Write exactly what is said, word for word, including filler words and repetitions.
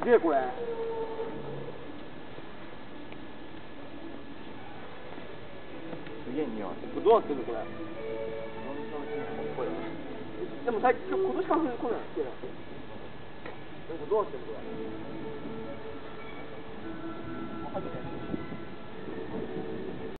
げえこれ。 すげえ匂い。 これどうなってんのこれ。でも最近今日今年花粉来ない来てない。なんかどうなってんのこれ。